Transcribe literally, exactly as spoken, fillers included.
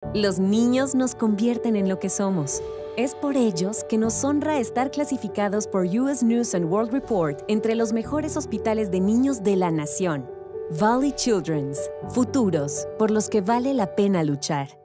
Los niños nos convierten en lo que somos. Es por ellos que nos honra estar clasificados por U S News and World Report entre los mejores hospitales de niños de la nación. Valley Children's, futuros por los que vale la pena luchar.